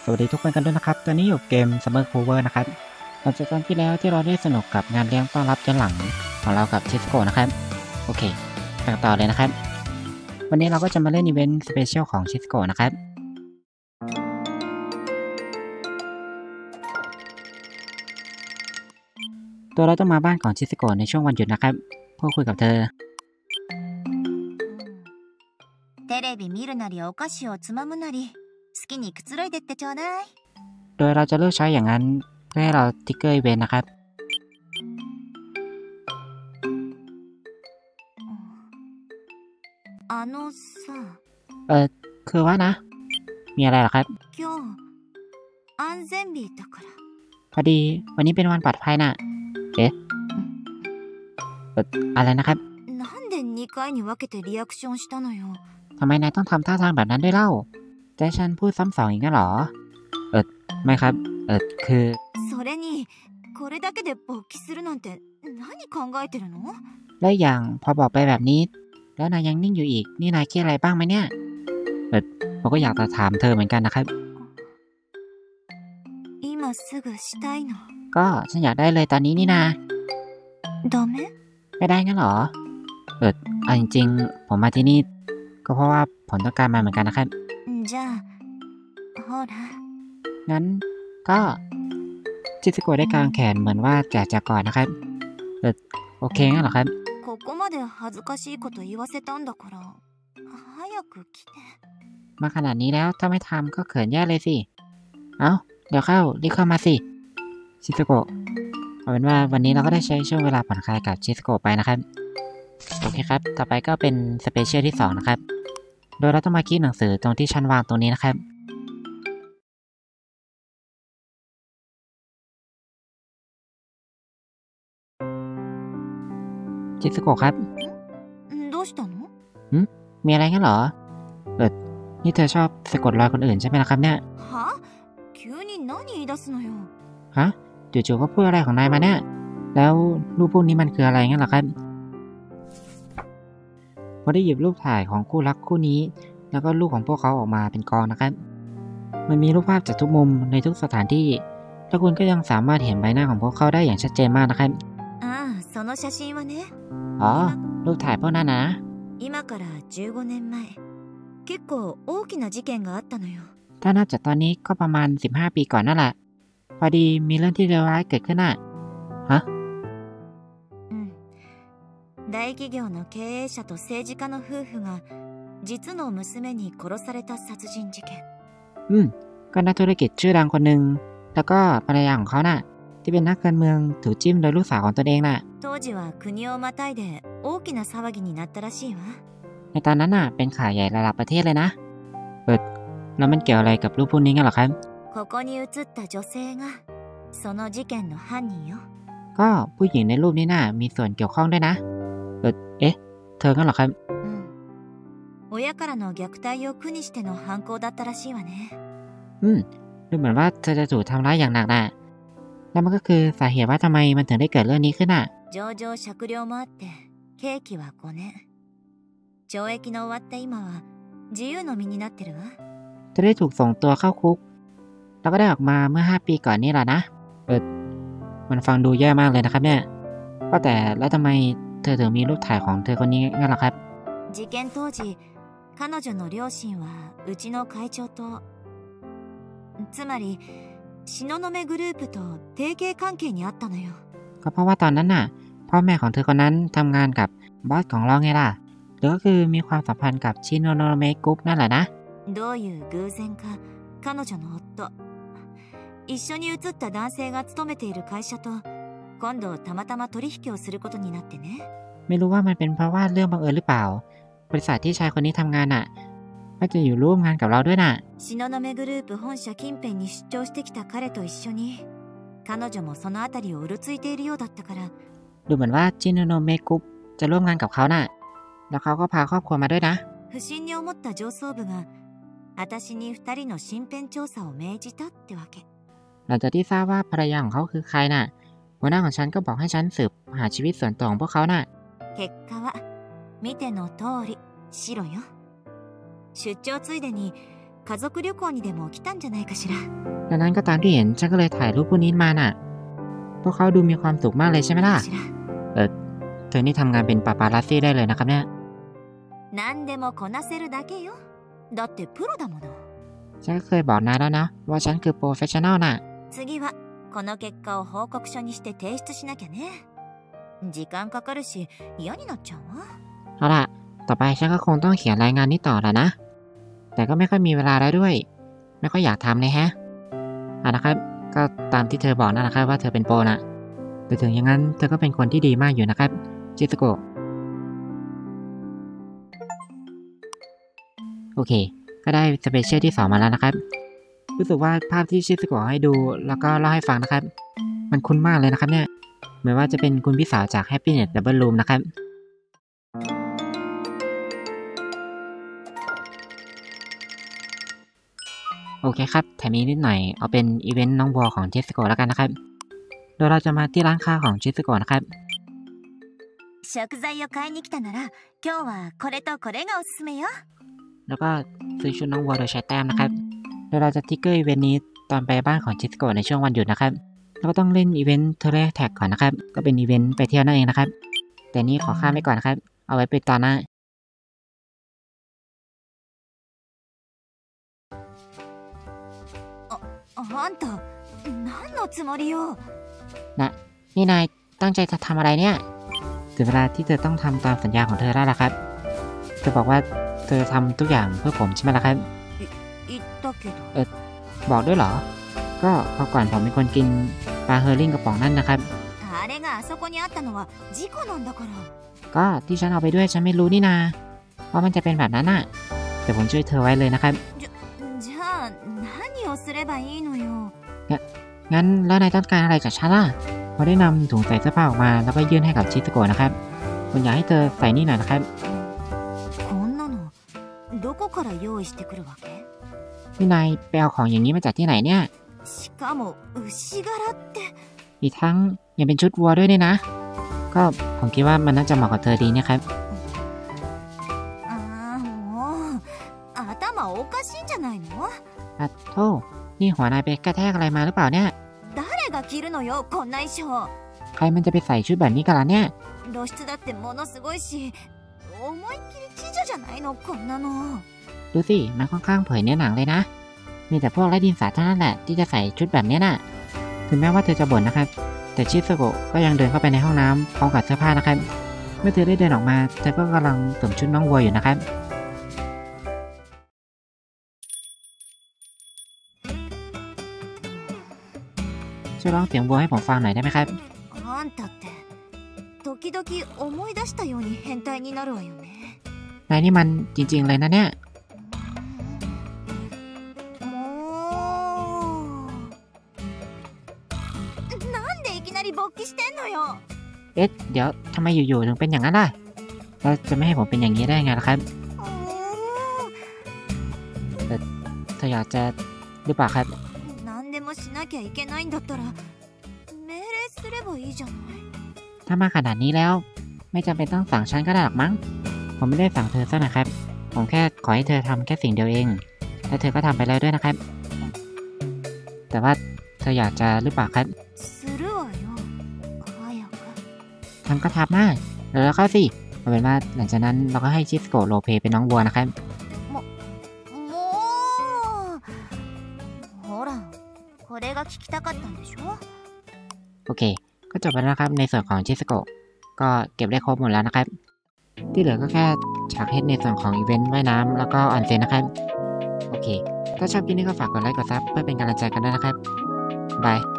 สวัสดีทุกคนกันด้วยนะครับตอนนี้อยู่เกม Summer Cover นะครับหลังจากตอนที่แล้วที่เราได้สนุกกับงานเลี้ยงต้อนรับย้อนหลังของเรากับชิสโกะนะครับโอเคไปต่อเลยนะครับวันนี้เราก็จะมาเล่นอีเวนต์สเปเชียลของชิสโกะนะครับตัวเราต้องมาบ้านของชิสโกะในช่วงวันหยุดนะครับเพื่อคุยกับเธอテレビ見るなりお菓子をつまむなり好きにくつろいでってちょうだいโดยเราจะเลือกใช้อย่างนั้นเพื่อให้เราติ๊กเกอร์อีเวนต์นะครับさคือว่านะมีอะไรหรอครับ今日安全日だからพอดีวันนี้เป็นวันปลอดภัยน่ะเอ๊ะอะไรนะครับなんで2回に分けてリアクションしたのよทำไมนายต้องทำท่าทางแบบนั้นด้วยเล่าแต่ฉันพูดซ้ำสองอีกงั้นหรอไม่ครับคือそれにこれだけで勃起するなんて何考えてるのและอย่างพอบอกไปแบบนี้แล้วนายยังนิ่งอยู่อีกนี่นายคิดอะไรบ้างไหมเนี่ยผมก็อยากจะถามเธอเหมือนกันนะครับ今すぐしたいのก็ฉันอยากได้เลยตอนนี้นี่นาダメไม่ได้งั้นหรอเอาจริงๆผมมาที่นี่ก็เพราะว่าผมต้องการมาเหมือนกันนะครับじゃあほらงั้นก็ชิสโกะได้กางแขนเหมือนว่าจะกอดนะครับโอเคงั้นเหรอครับここまで恥ずかしいこと言わせたんだから早く来てมาขนาดนี้แล้วถ้าไม่ทำก็เขินแย่เลยสิเอ้าเดี๋ยวรีบเข้ามาสิชิสโกะเอาเป็นว่าวันนี้เราก็ได้ใช้ช่วงเวลาผ่อนคลายกับชิสโกะไปนะครับโอเคครับต่อไปก็เป็นสเปเชียลที่2นะครับโดยเราต้องมาคีย์หนังสือตรงที่ชั้นวางตรงนี้นะครับชิสโกะครับどうしたのมีอะไรงั้นเหรอนี่เธอชอบสะกดรอยคนอื่นใช่ไหมล่ะครับเนี่ยは急に何言い出すのよฮะจู่ๆก็พูดอะไรของนายมาเนี่ยแล้วรูปพวกนี้มันคืออะไรงั้นเหรอครับพอได้หยิบรูปถ่ายของคู่รักคู่นี้แล้วก็รูปของพวกเขาออกมาเป็นกองนะครับมันมีรูปภาพจากทุกมุมในทุกสถานที่และคุณก็ยังสามารถเห็นใบหน้าของพวกเขาได้อย่างชัดเจนมากนะครับその写真はねอ๋อรูปถ่ายพวกนั้นนะ今から15年前結構大きな事件があったのよถ้านับจากตอนนี้ก็ประมาณ15 ปีก่อนนั่นแหละพอดีมีเรื่องที่เลวร้ายเกิดขึ้นน่ะฮะ大企業の経営者と政治家の夫婦が実の娘に殺された殺人事件ก็นักธุรกิจชื่อดังคนหนึ่งแล้วก็ภรรยาของเขาน่ะที่เป็นนักการเมืองถูกจิ้มโดยลูกสาวของตนเองน่ะ当時は国をまたいで大きな騒ぎになったらしいわในตอนนั้นน่ะเป็นข่าวใหญ่ระดับประเทศเลยนะแล้วมันเกี่ยวอะไรกับรูปพวกนี้กันหรอครับここに写った女性がその事件の犯人よก็ผู้หญิงในรูปนี้น่ะมีส่วนเกี่ยวข้องด้วยนะเธอกันหรอครับ親からの虐待を苦にしての犯行だったらしいわねดูเหมือนว่าเธอจะถูกทำร้ายอย่างหนักน่ะแล้วมันก็คือสาเหตุว่าทำไมมันถึงได้เกิดเรื่องนี้ขึ้นน่ะ情状酌量もあって刑期は5年懲役の終わった今は自由の身になってるわจะได้ถูกส่งตัวเข้าคุกแล้วก็ได้ออกมาเมื่อ5 ปีก่อนนี่แหละนะมันฟังดูแย่มากเลยนะครับเนี่ยว่าแต่แล้วทำไมเธอถึงมีรูปถ่ายของเธอคนนี้งั้นหรอครับ事件当時彼女の両親はうちの会長とつまり東雲グループと提携関係にあったのよก็เพราะว่าตอนนั้นน่ะพ่อแม่ของเธอคนนั้นทำงานกับบอสของเราไงล่ะหรือก็คือมีความสัมพันธ์กับชิโนโนเมะกรุ๊ปนั่นแหละนะどういう偶然か彼女の夫一緒に写った男性が勤めている会社と今度たまたま取引をすることになってねไม่รู้ว่ามันเป็นเพราะว่าเรื่องบังเอิญหรือเปล่าบริษัทที่ชายคนนี้ทำงานน่ะก็จะอยู่ร่วมงานกับเราด้วยน่ะ東雲グループ本社近辺に出張してきた彼と一緒に彼女もそのあたりをうろついているようだったからดูเหมือนว่าชิโนโนเมะกรุ๊ปจะร่วมงานกับเขาน่ะแล้วเขาก็พาครอบครัวมาด้วยนะ不審に思った上層部が私に2人の身辺調査を命じたってわけหลังจากที่ทราบว่าภรรยาของเขาคือใครน่ะหัวหน้าของฉันก็บอกให้ฉันสืบหาชีวิตส่วนตัวของพวกเขาน่ะ結果は見ての通り白よ出張ついでに家族旅行にでも来たんじゃないかしら。 ดังนั้นก็ตามที่เห็นฉันก็เลยถ่ายรูปพวกนี้มาน่ะพวกเขาดูมีความสุขมากเลยใช่ไหมล่ะかしら。 เธอนี่ทำงานเป็นปาปารัสซี่ได้เลยนะครับเนี่ย何でもこなせるだけよ。だってプロだもの。 ฉันก็เคยบอกนายแล้วนะว่าฉันคือโปรเฟชชั่นอลน่ะ次はこの結果を報告書にして提出しなきゃね。時間かかるし嫌になっちゃうわ。 เอาล่ะต่อไปฉันก็คงต้องเขียนรายงานนี้ต่อแล้วนะแต่ก็ไม่ค่อยมีเวลาแล้วด้วยไม่ค่อยอยากทำเลยแฮะนะครับก็ตามที่เธอบอกนั่นแหละครับว่าเธอเป็นโปรนะแต่ถึงอย่างนั้นเธอก็เป็นคนที่ดีมากอยู่นะครับชิซุโกะโอเคก็ได้สเปเชียลที่2มาแล้วนะครับรู้สึกว่าภาพที่ชิซุโกะให้ดูแล้วก็เล่าให้ฟังนะครับมันคุ้นมากเลยนะครับเนี่ยเหมือนว่าจะเป็นคุณพี่สาวจาก Happiness Double Room นะครับโอเคครับแถมนี้นิดหน่อยเอาเป็นอีเวนต์น้องบัวของชิซุโกะแล้วกันนะครับโดยเราจะมาที่ร้านค้าของชิซุโกะนะครับ食材を買いに来たなら今日はこれとこれがおすすめよ。 แล้วก็ซื้อชุดน้องวัวโดยใช้แต้มนะครับโดยเราจะทิกเกอร์อีเวนต์นี้ตอนไปบ้านของชิซุโกะในช่วงวันหยุดนะครับแล้วก็ต้องเล่นอีเวนต์เทเลแท็กก่อนนะครับก็เป็นอีเวนต์ไปเที่ยวนั่นเองนะครับแต่นี้ขอข้ามไปก่อนนะครับเอาไว้ไปตอนหน้าあんた何のつもりよ。 นี่นายตั้งใจจะทำอะไรเนี่ยถึงเวลาที่เธอต้องทำตามสัญญาของเธอแล้วล่ะครับเธอบอกว่าเธอทำทุกอย่างเพื่อผมใช่ไหมล่ะครับ言ったけど。 บอกด้วยเหรอก็พอก่อนผมเป็นคนกินปลาเฮอร์ริ่งกระป๋องนั่นนะครับあれがあそこにあったのは事故なんだから。 ก็ที่ฉันเอาไปด้วยฉันไม่รู้นี่นาว่ามันจะเป็นแบบนั้นน่ะแต่ผมช่วยเธอไว้เลยนะครับじゃあ何をすればいいのよ。 งั้นแล้วนายต้องการอะไรจากฉันล่ะพอได้นำถุงใส่เสื้อผ้าออกมาแล้วก็ยื่นให้กับชิซุโกะนะครับผมอยากให้เธอใส่นี่หน่อยนะครับこんなのどこから用意してくるわけ？ นี่นายไปเอาของอย่างนี้มาจากที่ไหนเนี่ยしかも牛柄って。 อีกทั้งยังเป็นชุดวัวด้วยเนี่ยนะ ก็ผมคิดว่ามันน่าจะเหมาะกับเธอดีนะครับああもう頭おかしいんじゃないの？ อ่ะโธ่นี่หัวนายไปกระแทกอะไรมาหรือเปล่าเนี่ย誰が着るのよこんな衣装。 ใครมันจะไปใส่ชุดแบบนี้กันล่ะเนี่ย露出だってものすごいし思いっきり知女じゃないのこんなの。 ดูสิมันค่อนข้างเผยเนื้อหนังเลยนะมีแต่พวกไร้ดินสาเท่านั้นแหละที่จะใส่ชุดแบบนี้น่ะถึงแม้ว่าเธอจะบ่นนะครับแต่ชิซุโกะก็ยังเดินเข้าไปในห้องน้ำพร้อมกับเสื้อผ้านะครับเมื่อเธอได้เดินออกมาเธอก็กำลังสวมชุดน้องวัวอยู่นะครับช่วยร้องเสียงวัวให้ผมฟังหน่อยได้ไหมครับあんたって時々思い出したように変態になるわよね。 นายนี่มันจริงๆเลยนะเนี่ยもうなんでいきなり勃起してんのよ。 เอ๊ะเดี๋ยวทำไมอยู่ๆถึงเป็นอย่างนั้นล่ะแล้วจะไม่ให้ผมเป็นอย่างนี้ได้ไงล่ะครับเธออยากจะหรือเปล่าครับ何でもしなきゃいけないんだったら命令すればいいじゃない。 ถ้ามาขนาดนี้แล้วไม่จำเป็นต้องสั่งฉันก็ได้หรอกมั้งผมไม่ได้สั่งเธอซะนะครับผมแค่ขอให้เธอทำแค่สิ่งเดียวเองและเธอก็ทำไปแล้วด้วยนะครับแต่ว่าเธออยากจะหรือเปล่าครับするわよ早く。 ทำก็ทำมากแล้วก็สิเอาเป็นว่าหลังจากนั้นเราก็ให้ชิสโกะโรลเพลย์เป็นน้องวัวนะครับもうほらこれが聞きたかったんでしょ。 โอเคก็จบไปแล้วนะครับในส่วนของชิสโกะก็เก็บได้ครบหมดแล้วนะครับที่เหลือก็แค่ฉากเฮดในส่วนของอีเวนต์ว่ายน้ำแล้วก็ออนเซ็นนะครับโอเคถ้าชอบคลิปนี้ก็ฝากกดไลค์กดซับเพื่อเป็นกำลังใจกันด้วยนะครับบาย